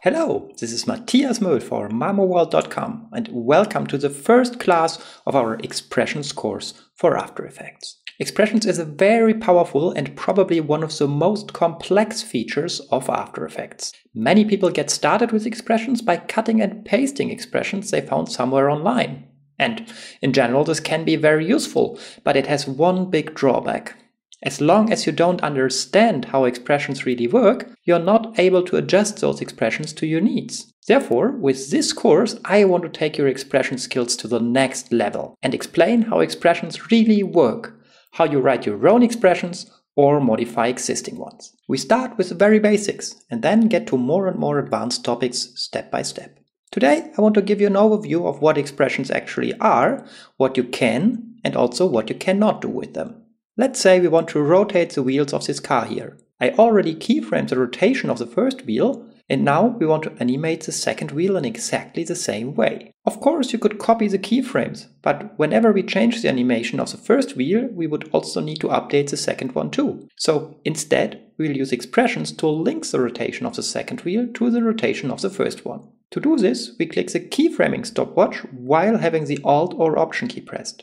Hello, this is Matthias Möll for marmorworld.com and welcome to the first class of our Expressions course for After Effects. Expressions is a very powerful and probably one of the most complex features of After Effects. Many people get started with expressions by cutting and pasting expressions they found somewhere online. And in general, this can be very useful, but it has one big drawback. As long as you don't understand how expressions really work, you're not able to adjust those expressions to your needs. Therefore, with this course, I want to take your expression skills to the next level and explain how expressions really work, how you write your own expressions or modify existing ones. We start with the very basics and then get to more and more advanced topics step by step. Today, I want to give you an overview of what expressions actually are, what you can, and also what you cannot do with them. Let's say we want to rotate the wheels of this car here. I already keyframed the rotation of the first wheel, and now we want to animate the second wheel in exactly the same way. Of course, you could copy the keyframes, but whenever we change the animation of the first wheel, we would also need to update the second one too. So instead, we'll use expressions to link the rotation of the second wheel to the rotation of the first one. To do this, we click the keyframing stopwatch while having the Alt or Option key pressed.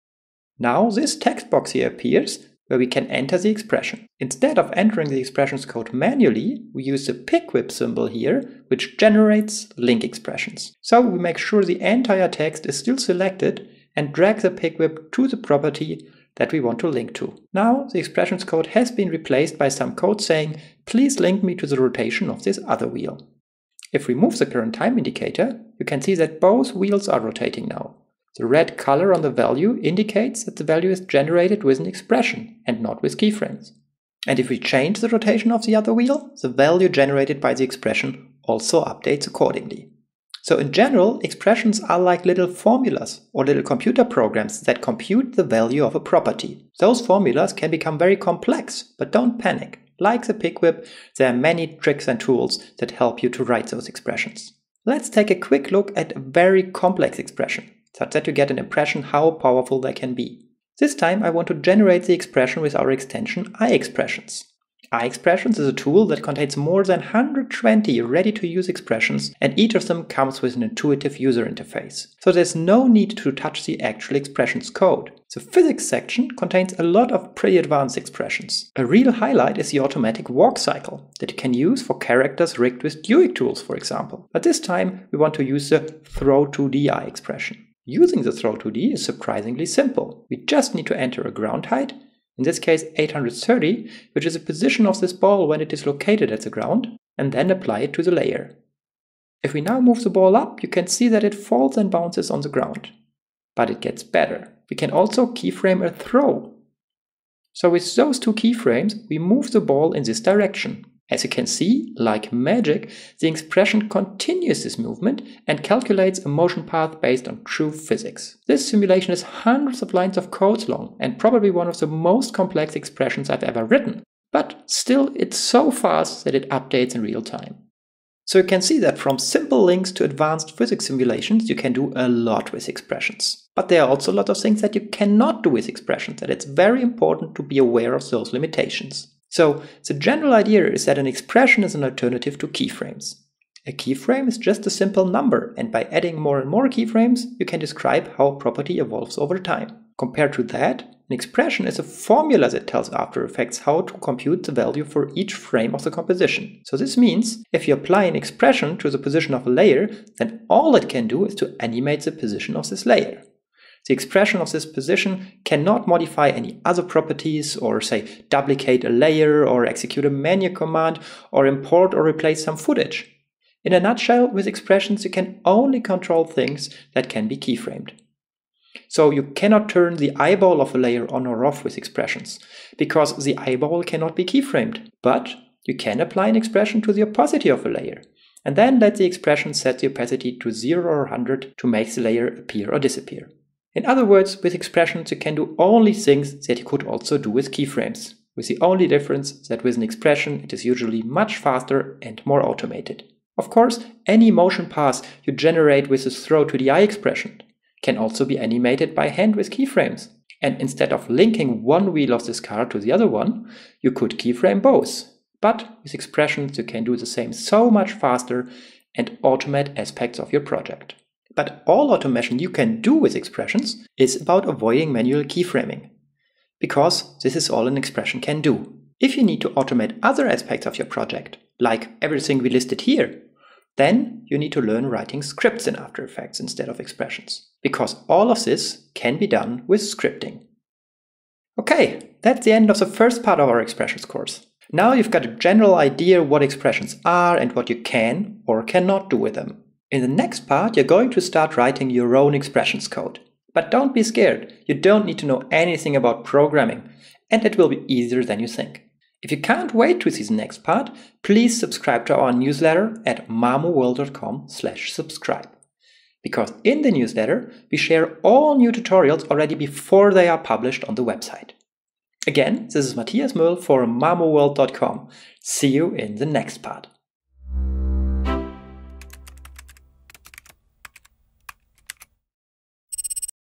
Now this text box here appears where we can enter the expression. Instead of entering the expressions code manually, we use the pick whip symbol here, which generates link expressions. So we make sure the entire text is still selected and drag the pick whip to the property that we want to link to. Now the expressions code has been replaced by some code saying, please link me to the rotation of this other wheel. If we move the current time indicator, you can see that both wheels are rotating now. The red color on the value indicates that the value is generated with an expression and not with keyframes. And if we change the rotation of the other wheel, the value generated by the expression also updates accordingly. So in general, expressions are like little formulas or little computer programs that compute the value of a property. Those formulas can become very complex, but don't panic. Like the pick whip, there are many tricks and tools that help you to write those expressions. Let's take a quick look at a very complex expression, such that you get an impression how powerful they can be. This time I want to generate the expression with our extension iExpressions. iExpressions is a tool that contains more than 120 ready-to-use expressions, and each of them comes with an intuitive user interface. So there's no need to touch the actual expressions code. The physics section contains a lot of pretty advanced expressions. A real highlight is the automatic walk cycle that you can use for characters rigged with Duik tools, for example. But this time we want to use the throw2d iExpression. Using the throw2d is surprisingly simple. We just need to enter a ground height, in this case 830, which is the position of this ball when it is located at the ground, and then apply it to the layer. If we now move the ball up, you can see that it falls and bounces on the ground. But it gets better. We can also keyframe a throw. So with those two keyframes, we move the ball in this direction. As you can see, like magic, the expression continues this movement and calculates a motion path based on true physics. This simulation is hundreds of lines of code long and probably one of the most complex expressions I've ever written. But still, it's so fast that it updates in real time. So you can see that from simple links to advanced physics simulations, you can do a lot with expressions. But there are also a lot of things that you cannot do with expressions, and it's very important to be aware of those limitations. So the general idea is that an expression is an alternative to keyframes. A keyframe is just a simple number, and by adding more and more keyframes, you can describe how a property evolves over time. Compared to that, an expression is a formula that tells After Effects how to compute the value for each frame of the composition. So this means if you apply an expression to the position of a layer, then all it can do is to animate the position of this layer. The expression of this position cannot modify any other properties or, say, duplicate a layer or execute a menu command or import or replace some footage. In a nutshell, with expressions you can only control things that can be keyframed. So you cannot turn the eyeball of a layer on or off with expressions, because the eyeball cannot be keyframed. But you can apply an expression to the opacity of a layer, and then let the expression set the opacity to 0 or 100 to make the layer appear or disappear. In other words, with expressions you can do only things that you could also do with keyframes, with the only difference that with an expression it is usually much faster and more automated. Of course, any motion path you generate with the throw2d iExpression can also be animated by hand with keyframes. And instead of linking one wheel of this car to the other one, you could keyframe both. But with expressions you can do the same so much faster and automate aspects of your project. But all automation you can do with expressions is about avoiding manual keyframing, because this is all an expression can do. If you need to automate other aspects of your project, like everything we listed here, then you need to learn writing scripts in After Effects instead of expressions, because all of this can be done with scripting. Okay, that's the end of the first part of our expressions course. Now you've got a general idea what expressions are and what you can or cannot do with them. In the next part, you're going to start writing your own expressions code. But don't be scared, you don't need to know anything about programming, and it will be easier than you think. If you can't wait to see the next part, please subscribe to our newsletter at mamoworld.com/subscribe. Because in the newsletter, we share all new tutorials already before they are published on the website. Again, this is Matthias Möll for mamoworld.com. See you in the next part.